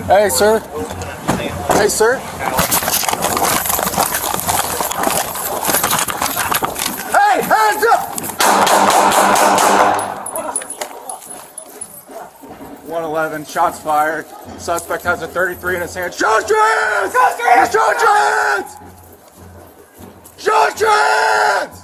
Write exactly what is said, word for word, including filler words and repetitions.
Hey, sir. Hey, sir. Hey, hands up! one eleven, shots fired. Suspect has a thirty-three in his hand. Show strength! Show strength! Show strength! Show strength!